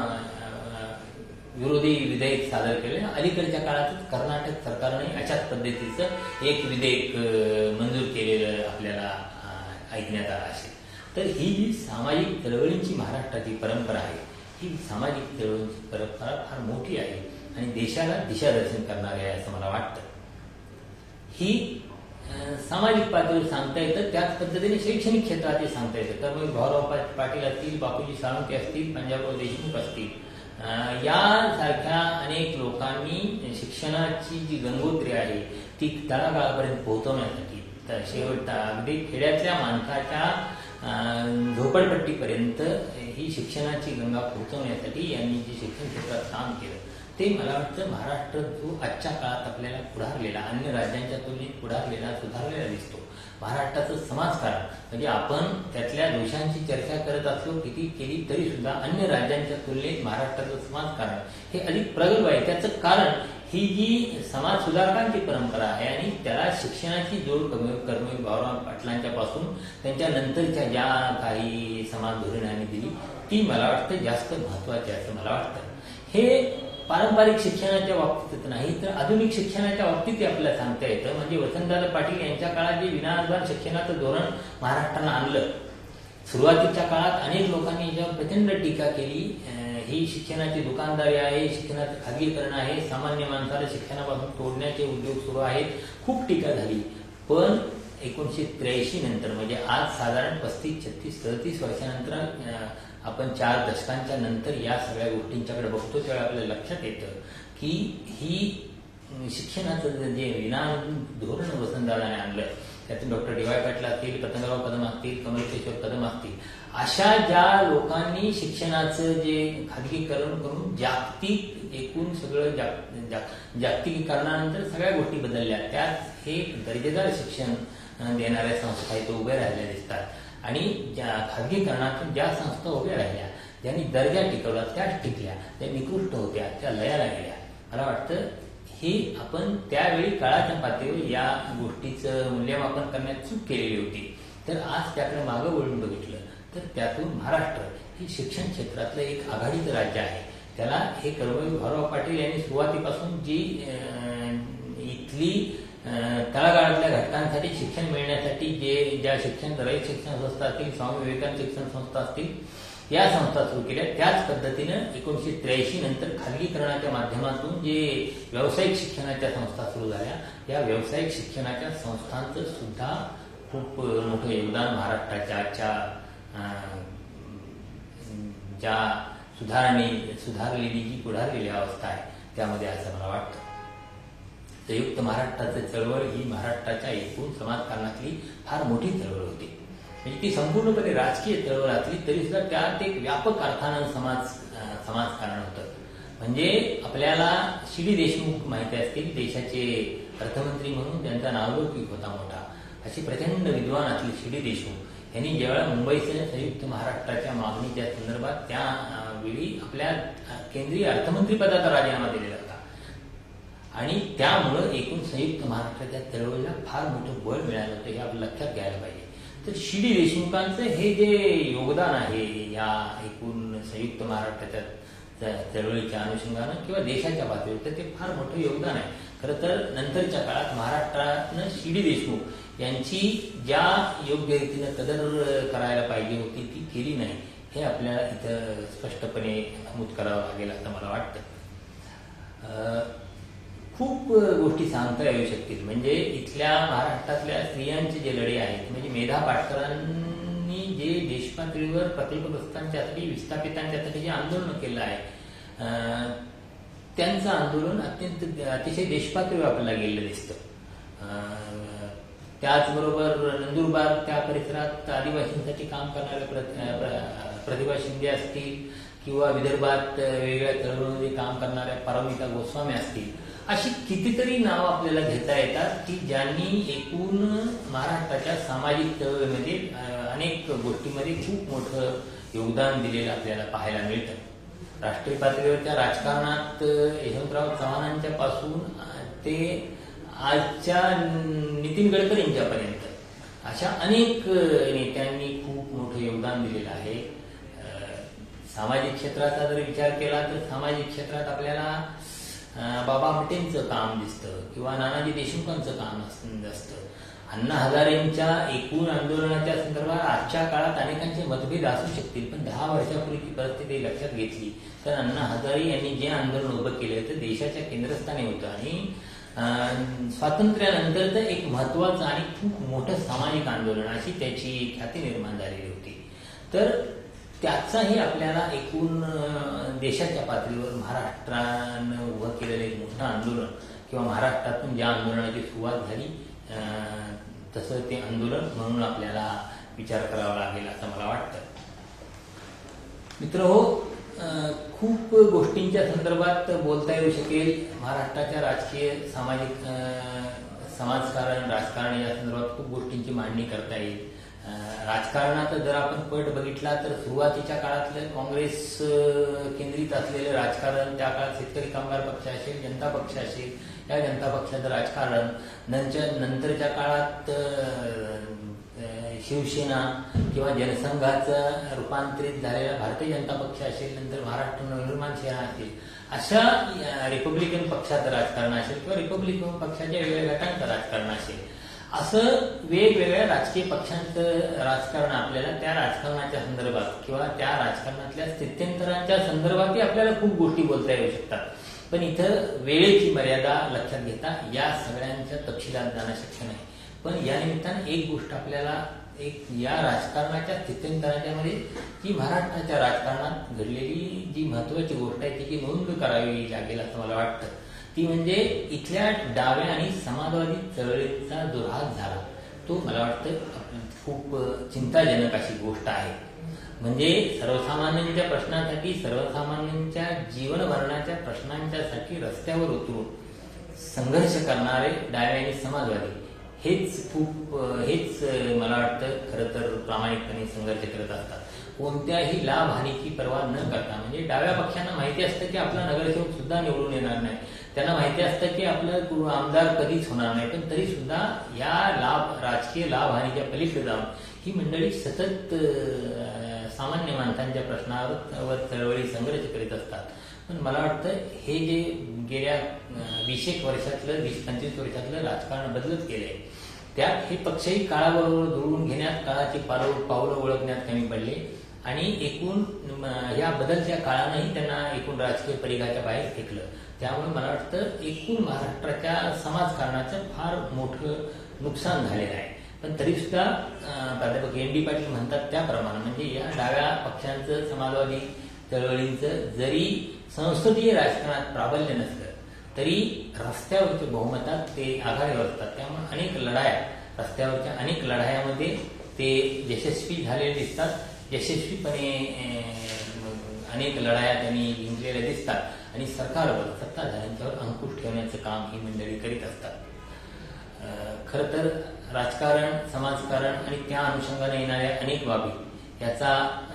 विरोधी विधेयक सादर केले अलीकडच्या काळातच कर्नाटक सरकारने अशाच पद्धतीचं एक विधेयक मंजूर केलेलं आपल्याला ऐकण्यात आलं असेल. तर ही जी सामाजिक चळवळींची महाराष्ट्राची परंपरा आहे ही सामाजिक चळवळींची परंपरा फार मोठी आहे आणि देशाला दिशादर्शन करणारी आहे असं मला वाटतं. ही सामाजिक पातळीवर सांगता येतं त्याच पद्धतीने शैक्षणिक क्षेत्रात सांगता येतं. तर मग भाऊराव पाटील असतील, बापूजी साळुंखे असतील, पंजाबराव देशमुख असतील यासारख्या अनेक लोकांनी शिक्षणाची जी गंगोत्री आहे ती तळागाळापर्यंत पोहोचवण्यासाठी तर शेवट अगदी खेड्यातल्या माणसाच्या झोपडपट्टीपर्यंत ही शिक्षणाची गंगा पोहोचवण्यासाठी यांनी जे शिक्षण क्षेत्रात काम केलं ते मला वाटतं महाराष्ट्र जो आजच्या काळात आपल्याला पुढारलेला अन्य राज्यांच्या तुलनेत पुढारलेला सुधारलेला दिसतो. महाराष्ट्राचं समाजकारण म्हणजे आपण त्यातल्या दोषांची चर्चा करत असलो किती केली तरी सुद्धा अन्य राज्यांच्या तुलनेत महाराष्ट्राचं समाजकारण हे अधिक प्रगल्भ आहे. त्याचं कारण ही जी समाज सुधारकांची परंपरा आहे आणि त्याला शिक्षणाची जोड कर्मवीर भाऊराव पाटलांच्या पासून त्यांच्या नंतरच्या ज्या काही समाज धोरणांनी दिली ती मला वाटतं जास्त महत्वाची असं मला वाटतं. हे पारंपरिक शिक्षणाच्या बाबतीत नाही तर आधुनिक शिक्षणाच्या बाबतीत आपल्याला सांगता येतं. म्हणजे वसंतदादा पाटील यांच्या काळात जे विनाअनुदान शिक्षणाचं धोरण महाराष्ट्रानं आणलं सुरुवातीच्या काळात अनेक लोकांनी याच्यावर प्रचंड टीका केली. ही शिक्षणाची दुकानदारी आहे, शिक्षणाचं खाजगीकरण आहे, सामान्य माणसाला शिक्षणापासून तोडण्याचे उद्योग सुरू आहेत, खूप टीका झाली. पण एकोणीसशे त्र्याऐंशी नंतर म्हणजे आज साधारण पस्तीस छत्तीस सदतीस वर्षानंतर आपण चार दशकांच्या नंतर या सगळ्या गोष्टींच्याकडे बघतो त्यावेळी आपल्याला लक्षात येतं की ही शिक्षणाचं जे विना धोरण वसंतदादाने आणलं त्यातून डॉक्टर डी वाय पाटील असतील, पतंगराव कदम असतील, कमलकिशोर कदम असतील, अशा ज्या लोकांनी शिक्षणाचं जे खाजगीकरण करून जागतिक एकूण सगळं जाग जागतिकीकरणानंतर सगळ्या गोष्टी बदलल्या, त्यात हे दर्जेदार शिक्षण देणाऱ्या संस्था इथे उभ्या राहिल्या दिसतात आणि ज्या खाजगीकरणातून ज्या संस्था उभ्या राहिल्या, ज्यांनी दर्जा टिकवला त्याच टिकल्या, त्या निकृष्ट होत्या, त्या लयाला गेल्या. मला वाटतं ही आपण त्यावेळी काळाच्या पातळीवर या गोष्टीचं मूल्यमापन करण्यात चूक केलेली होती. तर आज त्याकडे मागं वळून बघितलं तर त्यातून महाराष्ट्र हे शिक्षण क्षेत्रातलं एक आघाडीचं राज्य आहे. त्याला हे कर्मवीर भाऊराव पाटील यांनी सुरुवातीपासून जी इथली तळागाळातल्या घटकांसाठी शिक्षण मिळण्यासाठी जे ज्या शिक्षण रयत शिक्षण संस्था असतील, स्वामी विवेकानंद शिक्षण संस्था असतील, या संस्था सुरू केल्या, त्याच पद्धतीनं एकोणीसशे त्र्याऐंशी नंतर खाजगीकरणाच्या माध्यमातून जे व्यावसायिक शिक्षणाच्या संस्था सुरू झाल्या, या व्यावसायिक शिक्षणाच्या संस्थांचं सुद्धा खूप मोठं योगदान महाराष्ट्राच्या आजच्या ज्या सुधारणे सुधारलेली जी पुढारलेली अवस्था आहे त्यामध्ये असं मला वाटतं. संयुक्त महाराष्ट्राचं चळवळ ही महाराष्ट्राच्या एकूण समाजकारणातली फार मोठी चळवळ होती. म्हणजे ती संपूर्णपणे राजकीय चळवळ असली तरी सुद्धा त्यात एक व्यापक अर्थानं समाज समाजकारण होतं. म्हणजे आपल्याला सी डी देशमुख माहिती असतील, देशाचे अर्थमंत्री म्हणून त्यांचा नावलौकिक होता मोठा, अशी प्रचंड विद्वान असली सी डी देशमुख यांनी ज्यावेळेला मुंबईसह संयुक्त महाराष्ट्राच्या मागणीच्या संदर्भात त्यावेळी आपल्या केंद्रीय अर्थमंत्री पदाचा राजीनामा दिलेला होता आणि त्यामुळं एकूण संयुक्त महाराष्ट्राच्या चळवळीला फार मोठं बळ मिळालं होतं हे आपण लक्षात घ्यायला पाहिजे. तर सी डी देशमुखांचं हे जे योगदान आहे या एकूण संयुक्त महाराष्ट्राच्या चळवळीच्या अनुषंगानं किंवा देशाच्या पातळीवर तर ते फार मोठं योगदान आहे. खरं तर नंतरच्या काळात महाराष्ट्रानं सी डी देशमुख यांची ज्या योग्य रीतीनं कदर करायला पाहिजे होती ती केली नाही, हे आपल्याला इथं स्पष्टपणे नमूद करावं लागेल असं मला वाटतं. खूप गोष्टी सांगता येऊ शकतील. म्हणजे इथल्या महाराष्ट्रातल्या स्त्रियांचे जे लढे आहेत, म्हणजे मेधा पाटकरांनी जे देशपातळीवर प्रकल्पग्रस्तांच्यासाठी विस्थापितांच्यासाठी जे आंदोलन केलं आहे, त्यांचं आंदोलन अत्यंत अतिशय देशपातळीवर आपल्याला गेलेलं दिसतं. त्याचबरोबर नंदुरबार त्या परिसरात आदिवासींसाठी काम करणाऱ्या प्रतिभा शिंदे असतील किंवा विदर्भात वेगवेगळ्या चळवळीमध्ये काम करणाऱ्या पारमिता गोस्वामी असतील, अशी कितीतरी नावं आपल्याला घेता येतात की ज्यांनी एकूण महाराष्ट्राच्या सामाजिक चळवळीमध्ये अनेक गोष्टींमध्ये खूप मोठं योगदान दिलेलं आपल्याला पाहायला मिळतं. राष्ट्रीय पातळीवरच्या राजकारणात यशवंतराव चव्हाणांच्या पासून ते आजच्या नितीन गडकरींच्यापर्यंत अशा अनेक नेत्यांनी खूप मोठं योगदान दिलेलं आहे. सामाजिक क्षेत्राचा जर विचार केला तर सामाजिक क्षेत्रात आपल्याला बाबा आमटेंचं काम दिसतं किंवा नानाजी देशमुखांचं काम असतं. अण्णा हजारेंच्या एकूण आंदोलनाच्या संदर्भात आजच्या काळात अनेकांचे मतभेद असू शकतील, पण दहा वर्षापूर्वीची परिस्थिती लक्षात घेतली तर अण्णा हजारे यांनी जे आंदोलन उभं केलं तर देशाच्या केंद्रस्थानी होतं आणि स्वातंत्र्यानंतरचं एक महत्वाचं आणि खूप मोठं सामाजिक आंदोलन अशी त्याची ख्याती निर्माण झालेली होती. तर त्याचाही आपल्याला एकूण देशाच्या पातळीवर महाराष्ट्रानं उभं केलेलं एक मोठं आंदोलन किंवा महाराष्ट्रातून ज्या आंदोलनाची सुरुवात झाली तसं ते आंदोलन म्हणून आपल्याला विचार करावा लागेल असं मला वाटतं. मित्रहो, खूप गोष्टींच्या संदर्भात बोलता येऊ शकेल. महाराष्ट्राच्या राजकीय सामाजिक समाजकारण राजकारण या संदर्भात खूप गोष्टींची मांडणी करता येईल. राजकारणात जर आपण पट बघितला तर सुरुवातीच्या काळातलं काँग्रेस केंद्रित असलेलं राजकारण, त्या काळात शेतकरी कामगार पक्ष असेल, जनता पक्ष असेल, या जनता पक्षाचं राजकारण, नंतर नंतरच्या काळात शिवसेना किंवा जनसंघाचं रूपांतरित झालेला भारतीय जनता पक्ष असेल, नंतर महाराष्ट्र नवनिर्माण सेना असेल, अशा रिपब्लिकन पक्षाचं राजकारण असेल किंवा रिपब्लिकन पक्षाच्या वेगवेगळ्या गटांचं राजकारण असेल, असं वेगवेगळ्या राजकीय पक्षांचं राजकारण आपल्याला त्या राजकारणाच्या संदर्भात किंवा त्या राजकारणातल्या स्थित्यंतरांच्या संदर्भातही आपल्याला खूप गोष्टी बोलता येऊ शकतात. पण इथं वेळेची मर्यादा लक्षात घेता या सगळ्यांच्या तपशिलात जाणं शक्य नाही. पण या निमित्तानं एक गोष्ट आपल्याला एक या राजकारणाच्या स्थित्यंतराच्या मध्ये जी महाराष्ट्राच्या राजकारणात घडलेली जी महत्वाची गोष्ट आहे तिची नोंद करावी लागेल असं मला वाटतं. ती म्हणजे इथल्या डाव्या आणि समाजवादी चळवळीचा जो ऱ्हास झाला तो मला वाटतं खूप चिंताजनक अशी गोष्ट आहे. म्हणजे सर्वसामान्यांच्या प्रश्नासाठी, सर्वसामान्यांच्या जीवन भरण्याच्या प्रश्नांच्यासाठी रस्त्यावर उतरून संघर्ष करणारे डावे आणि समाजवादी हेच खूप हेच मला वाटतं खरं तर प्रामाणिकपणे संघर्ष करत असतात. कोणत्याही लाभ हानीची पर्वा न करता. म्हणजे डाव्या पक्षांना माहिती असतं की आपला नगरसेवक सुद्धा निवडून येणार नाही, त्यांना माहिती असतं की आपलं आमदार कधीच होणार नाही, पण तरी सुद्धा या लाभ राजकीय लाभ हानीच्या पलीकडे जाऊन ही मंडळी सतत सामान्य माणसांच्या प्रश्नावर चळवळी संघर्ष करीत असतात. पण मला वाटतं हे जे गेल्या वीस एक वर्षातलं वीस पंचवीस वर्षातलं राजकारण बदलत गेलंय, त्यात हे पक्षही काळाबरोबर जुळवून घेण्यात, काळाची पावलं ओळखण्यात कमी पडले आणि एकूण या बदलत्या काळानंही त्यांना एकूण राजकीय परिघाच्या बाहेर फेकलं. त्यामुळे मला वाटतं एकूण महाराष्ट्राच्या समाजकारणाचं फार मोठं नुकसान झालेलं आहे. पण तरी सुद्धा प्राध्यापक एन डी पाटील म्हणतात त्याप्रमाणे म्हणजे या डाव्या पक्षांचं, समाजवादी चळवळींचं जरी संसदीय राजकारणात प्राबल्य नसलं तरी रस्त्यावरच्या बहुमतात ते आघाडीवर असतात. त्यामुळे अनेक लढाया, रस्त्यावरच्या अनेक लढायामध्ये ते यशस्वी झालेले दिसतात. यशस्वीपणे अनेक लढाया त्यांनी जिंकलेल्या दिसतात आणि सरकारवर, सत्ताधाऱ्यांच्यावर अंकुश ठेवण्याचं काम ही मंडळी करीत असतात. खरं तर राजकारण, समाजकारण आणि त्या अनुषंगाने येणाऱ्या अनेक बाबी याचा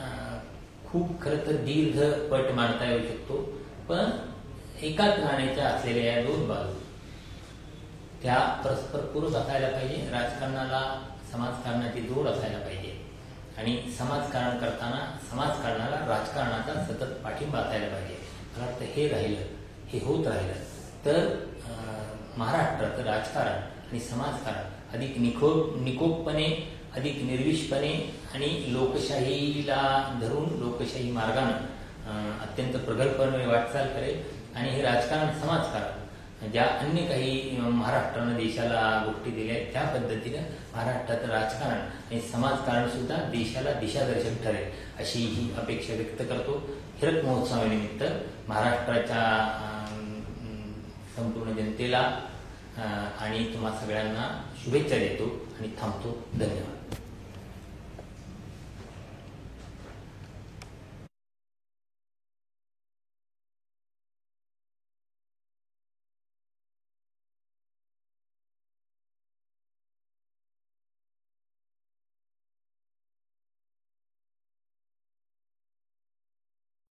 खूप खरं तर दीर्घ पट मांडता येऊ शकतो. पण एकाच नाण्याच्या असलेल्या या दोन बाजू त्या परस्पर पूरक असायला पाहिजे. राजकारणाला समाजकारणाची जोड असायला पाहिजे आणि समाजकारण करताना समाजकारणाला राजकारणाचा सतत पाठिंबा असायला पाहिजे. मला वाटतं हे राहिलं, हे होत राहिलं तर महाराष्ट्राचं राजकारण आणि समाजकारण अधिक निकोप निकोपपणे, अधिक निर्विषपणे आणि लोकशाहीला धरून लोकशाही मार्गानं अत्यंत प्रगल्भपणे वाटचाल करेल. आणि हे राजकारण, समाजकारण ज्या अन्य काही महाराष्ट्रानं देशाला गोष्टी दिल्या आहेत त्या पद्धतीनं महाराष्ट्राचं राजकारण आणि समाजकारण सुद्धा देशाला दिशादर्शक ठरेल अशी ही अपेक्षा व्यक्त करतो. हिरक महोत्सवानिमित्त महाराष्ट्राच्या संपूर्ण जनतेला आणि तुम्हा सगळ्यांना शुभेच्छा देतो आणि थांबतो. धन्यवाद.